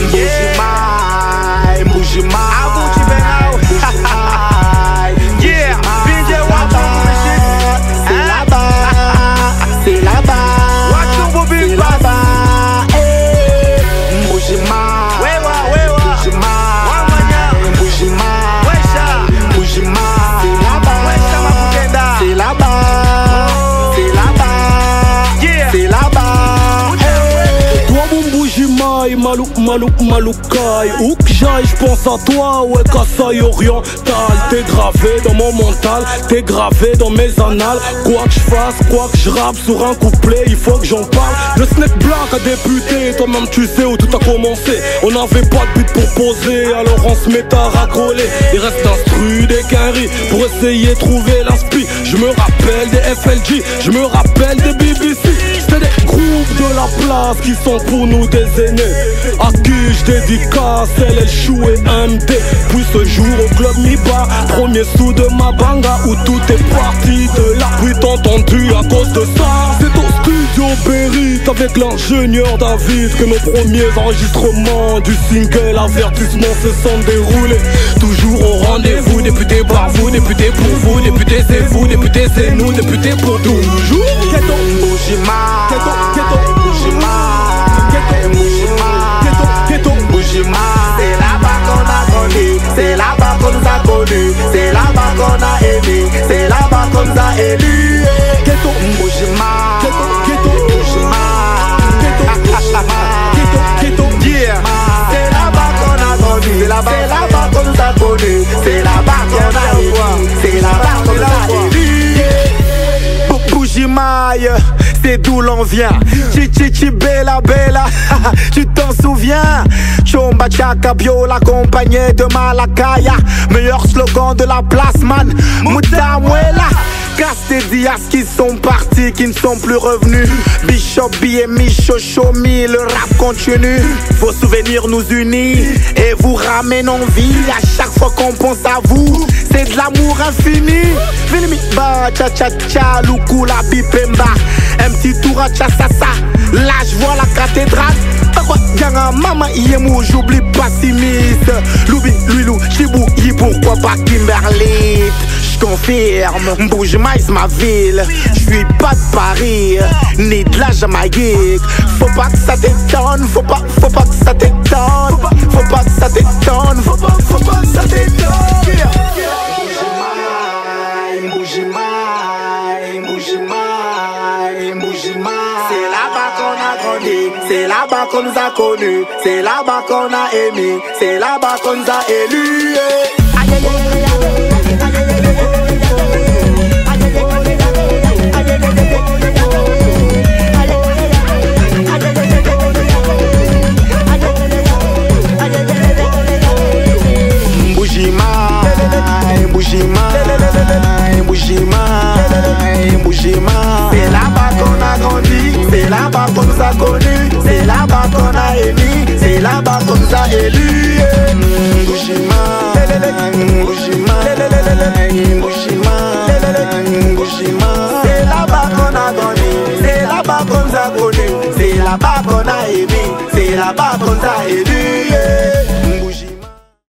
Mbujimai, Mbujimai. Yeah, BJ Watson, c'est là-bas, c'est là-bas, Watson c'est Bobby là-bas. Mbujimai, Mbujimai, Mbujimai, Mbujimai. C'est là-bas, c'est là-bas, c'est là-bas, c'est là-bas. Toi mon Mbujimai, Maloukai. Où que j'aille, j'pense à toi, ouais Kassai oriental. T'es gravé dans mon mental, t'es gravé dans mes annales. Quoi que j'fasse, quoi que j'rappe sur un couplet, il faut que j'en parle. Le Snake Black a débuté, toi-même tu sais où tout a commencé. On n'avait pas de but pour poser, alors on se met à racoler. Il reste instru des quinries pour essayer de trouver l'inspi. Je me rappelle des FLG, je me rappelle des BBC. C'était des groupes de la place qui sont pour nous des aînés. À qui je dédicace LL Chou et MD. Puis ce jour au club Miba, premier sou de ma banga, où tout est parti de là. Puis t'as entendu à cause de ça. C'est au studio Berit avec l'ingénieur David que nos premiers enregistrements du single avertissement se sont déroulés. Toujours au rendez-vous, député par vous, député pour vous, député c'est vous, député c'est nous, député pour toujours. Mbujimai, c'est là-bas qu'on a grandi, c'est là-bas qu'on nous a connus, c'est là-bas qu'on a aimé, c'est là-bas qu'on nous a élus. C'est là-bas qu'on a grandi, c'est là-bas qu'on nous a connus, c'est là-bas qu'on a aimé, c'est là-bas qu'on nous a élus. Mbujimai, c'est d'où l'on vient. Chichichi bella bella, tu t'en souviens? Chomba Chaka Bio, l'accompagné de Malakaya. Meilleur slogan de la place, man. Mutamuela. Casse Diaz qui sont partis, qui ne sont plus revenus. Bishop BMI, Chochomi, le rap continue. Vos souvenirs nous unissent et vous ramènent en vie. À chaque fois qu'on pense à vous, c'est de l'amour infini. Filmi ba cha cha cha, loukou la bipemba. Un petit tour à Tchassassa, là je vois la cathédrale. Pourquoi Ganga Mama Yemou, j'oublie pas Simis. Loubi, Luilou, Chibou, Yi, pourquoi pas Kimberly. J'confirme, Mbujimai c'est ma ville. J'suis pas de Paris, ni de la Jamaïque. Faut pas que ça t'étonne, faut pas que ça t'étonne. Faut pas que ça t'étonne, faut pas que ça t'étonne. C'est là-bas qu'on a grandi, c'est là-bas qu'on nous a connus, c'est là-bas qu'on a aimé, c'est là-bas qu'on nous a élus. C'est là-bas qu'on a grandi, c'est là-bas qu'on nous a connus, c'est là-bas qu'on a aimé, c'est là-bas qu'on nous a élus. C'est là-bas qu'on a grandi, c'est là-bas qu'on nous a connus, c'est là-bas qu'on a aimé, c'est là-bas qu'on nous a élus.